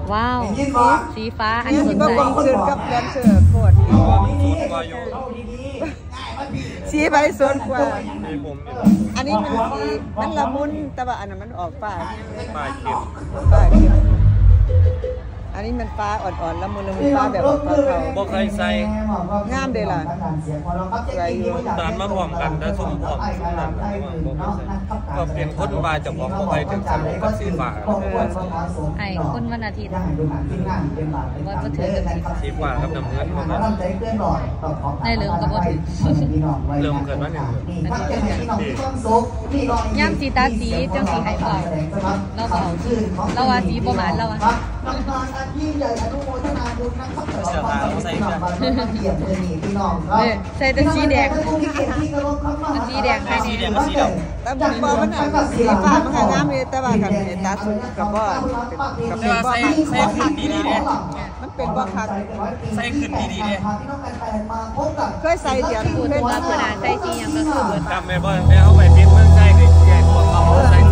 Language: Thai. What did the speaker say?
ว้าวสีฟ้าอันสนใจเสื้อกับแดนเสื้อโคตรสีไปสวนกว่าอันนี้มันสีมันละมุนแต่ว่าอันนั้นมันออกฟ้าเข็มอันนี้มันฟ้าอ่อนๆละมุนฟ้าแบบบ่เคยใส่งามเลยล่ะใส่อยู่ตามมาพร้อมกันแต่สุ่มพร้อมสุ่มนั้นก็เป็นคนบาจะบอกบ่เคยถึงสนุกกับสีฟ้าไอ้คนวันอาทิตย์วันมาถือกับสีฟ้ากับน้ำเงินในเรื่องกับว่าถือเริ่มเกิดมาเนี่ยย่ำสีตาสีจังสีไข่เปล่าเราเบาเราว่าสีประมาณเราอะใส่แต่สีแดงสีแดงใครเนี่ยแต่บุกบอมันอ่ะสีฟ้ามันงามเลยแต่ว่ากับตาสุดกับบ่กับเป็นบ่ใส่ขึ้นดีๆเนี่ยมันเป็นบ่คักใส่ขึ้นดีๆเนี่ยเคยใส่เดี๋ยวพูดว่าขนาดใส่สียังก็คือจำไม่บ่ได้เอาไปทิ้งมันใส่ใหญ่พวกเขาใส่